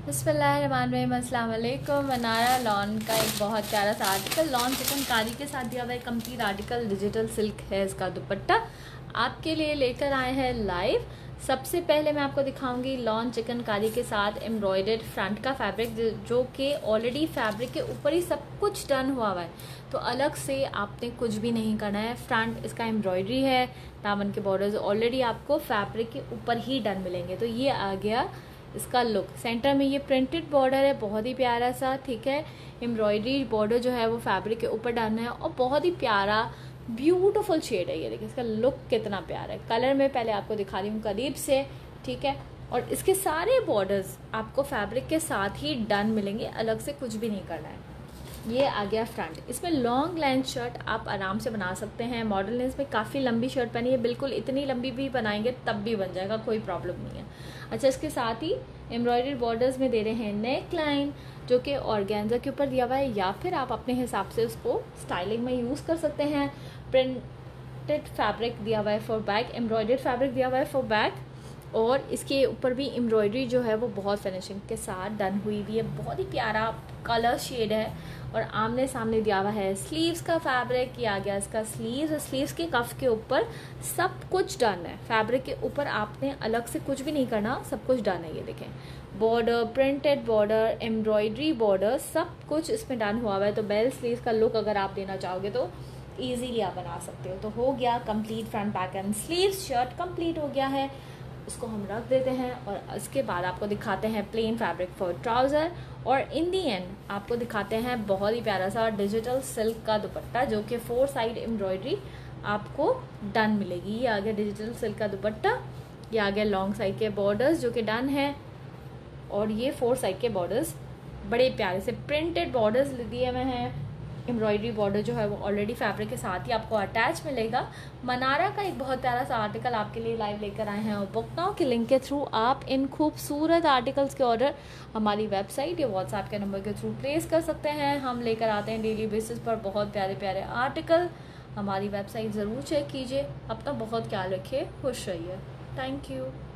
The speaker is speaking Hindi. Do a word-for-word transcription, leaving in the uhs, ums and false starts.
बिस्मिल्लाहिर्रहमानिर्रहीम, अस्सलाम वालेकुम। मनारा लॉन का एक बहुत प्यारा सा आर्टिकल, लॉन चिकनकारी के साथ दिया हुआ है कंप्लीट आर्टिकल। डिजिटल सिल्क है इसका दुपट्टा, आपके लिए लेकर आए हैं लाइव। सबसे पहले मैं आपको दिखाऊंगी लॉन चिकनकारी के साथ एम्ब्रॉयडर्ड फ्रंट का फैब्रिक, जो कि ऑलरेडी फैब्रिक के ऊपर ही सब कुछ डन हुआ हुआ है, तो अलग से आपने कुछ भी नहीं करना है। फ्रंट इसका एम्ब्रॉयडरी है, दामन के बॉर्डर्स ऑलरेडी आपको फैब्रिक के ऊपर ही डन मिलेंगे। तो ये आ गया इसका लुक। सेंटर में ये प्रिंटेड बॉर्डर है, बहुत ही प्यारा सा, ठीक है। एम्ब्रॉयडरी बॉर्डर जो है वो फैब्रिक के ऊपर डन है और बहुत ही प्यारा ब्यूटीफुल शेड है। ये देखिए इसका लुक कितना प्यारा है। कलर में पहले आपको दिखा रही हूँ करीब से, ठीक है। और इसके सारे बॉर्डर्स आपको फैब्रिक के साथ ही डन मिलेंगे, अलग से कुछ भी नहीं करना है। ये आ गया फ्रंट। इसमें लॉन्ग लेंथ शर्ट आप आराम से बना सकते हैं। मॉडल ने इसमें काफ़ी लंबी शर्ट पहनी है, बिल्कुल इतनी लंबी भी बनाएंगे तब भी बन जाएगा, कोई प्रॉब्लम नहीं है। अच्छा, इसके साथ ही एम्ब्रॉयडरी बॉर्डर्स में दे रहे हैं नेक लाइन, जो कि ऑर्गेन्जा के ऊपर दिया हुआ है, या फिर आप अपने हिसाब से उसको स्टाइलिंग में यूज़ कर सकते हैं। प्रिंटेड फैब्रिक दिया हुआ है फॉर बैक, एम्ब्रॉयडर्ड फैब्रिक दिया हुआ है फॉर बैक, और इसके ऊपर भी एम्ब्रॉयडरी जो है वो बहुत फिनिशिंग के साथ डन हुई हुई है। बहुत ही प्यारा कलर शेड है और आमने सामने दिया हुआ है स्लीव्स का फैब्रिक। ये आ गया इसका स्लीव्स, और स्लीव्स के कफ के ऊपर सब कुछ डन है। फैब्रिक के ऊपर आपने अलग से कुछ भी नहीं करना, सब कुछ डन है। ये देखें, border, printed border, embroidery border, सब कुछ इसमें डन हुआ हुआ है। तो बेल स्लीव्स का लुक अगर आप देना चाहोगे तो ईजीली आप बना सकते हो। तो हो गया complete front back and sleeves. Shirt complete हो गया है, इसको हम रख देते हैं और इसके बाद आपको दिखाते हैं प्लेन फैब्रिक फॉर ट्राउज़र, और इन दी एंड आपको दिखाते हैं बहुत ही प्यारा सा डिजिटल सिल्क का दुपट्टा, जो कि फोर साइड एम्ब्रॉयडरी आपको डन मिलेगी। ये आ गया डिजिटल सिल्क का दुपट्टा, ये आ गया लॉन्ग साइड के बॉर्डर्स जो कि डन है, और ये फोर साइड के बॉर्डर्स बड़े प्यारे से प्रिंटेड बॉर्डर्स दिए हुए हैं। एम्ब्रॉयडरी बॉर्डर जो है वो ऑलरेडी फैब्रिक के साथ ही आपको अटैच मिलेगा। मनारा का एक बहुत प्यारा सा आर्टिकल आपके लिए लाइव लेकर आए हैं, और बुक नाउ के लिंक के थ्रू आप इन खूबसूरत आर्टिकल्स के ऑर्डर हमारी वेबसाइट या व्हाट्सएप के नंबर के थ्रू प्लेस कर सकते हैं। हम लेकर आते हैं डेली बेसिस पर बहुत प्यारे प्यारे आर्टिकल। हमारी वेबसाइट ज़रूर चेक कीजिए। अपना बहुत ख्याल रखिए, खुश रहिए। Thank you.